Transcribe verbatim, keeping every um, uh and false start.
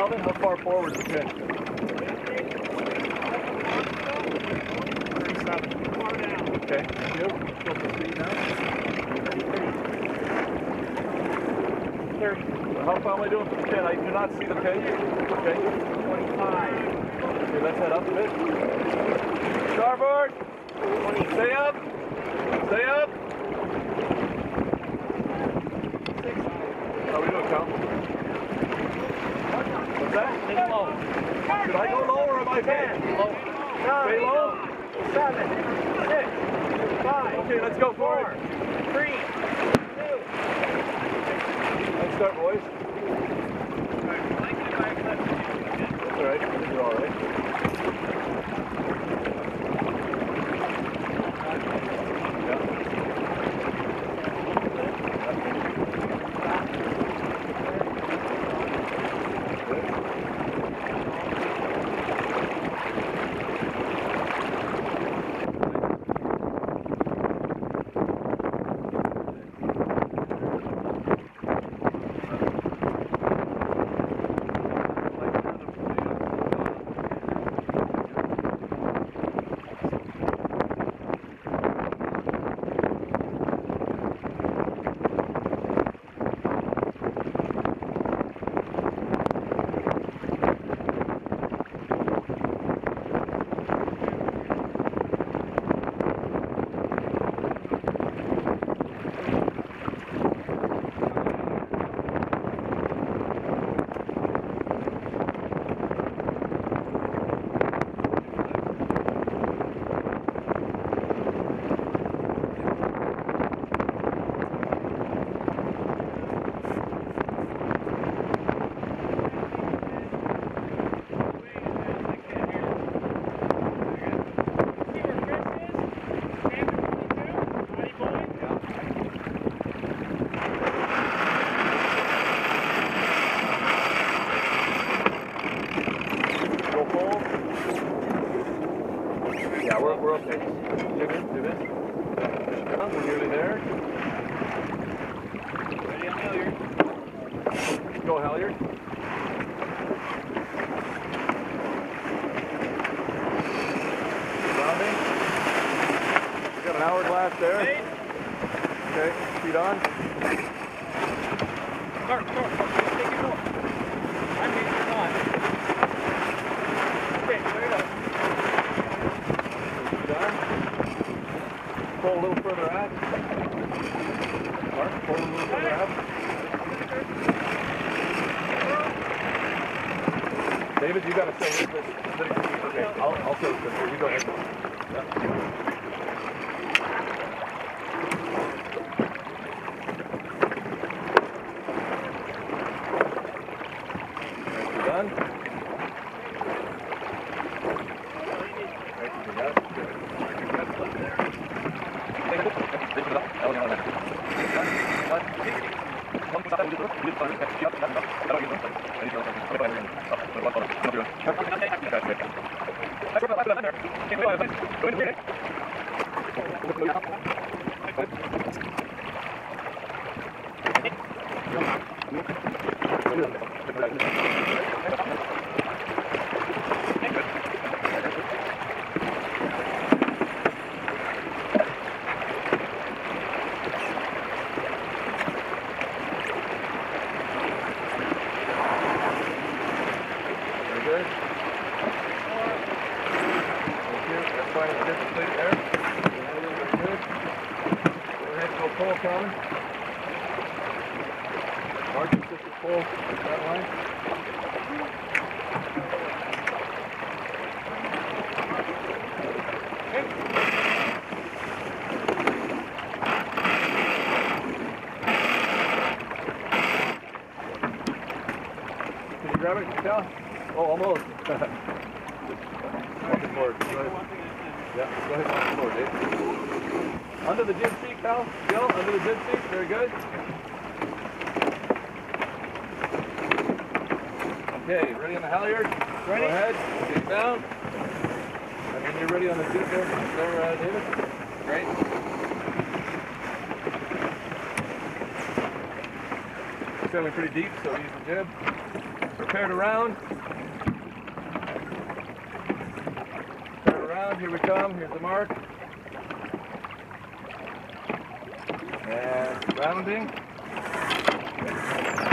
Calvin, how far forward is the pin? thirty-seven. Far down. Okay, thank you. Still proceed now. thirty. How far am I doing for the pin? I do not see the pin. Okay. twenty-five. Okay, let's head up a bit. Starboard! twenty. Stay up! Stay up! six. How are we doing, Cal? What's that? Stay low. Should I go low or am I ten. good? Low. Stay low? seven. six. five. Okay, let's go four. forward. three. two. Let's start, boys. That's alright. I think we're alright. Yeah, we're, we're okay. Do this, do this. We're nearly there. Ready on Hilliard. Go, Halyard. Rounding. We got an hourglass there. Okay, speed on. Start, start. Take it off. I'm making it on. Okay, clear it up. Done. Pull a little further out. Mark, pull a little further out. David, you got to stay with this. Okay, I'll, I'll stay with this. You go ahead. Yeah. Done. Pull, Calvin. Mark, just to pull that line. Okay. Can you grab it, Cal? Oh, almost. Walking forward. Go ahead. Yeah, go ahead, walk forward, Dave. Under the jib seat, Cal. Gil, under the jib seat. Very good. Okay, ready on the halyard? Ready. Go ahead. Get down. And when you're ready on the jib there, there uh, David. Great. Sailing pretty deep, so use the jib. Turn around. Turn around. Here we come. Here's the mark. And rounding.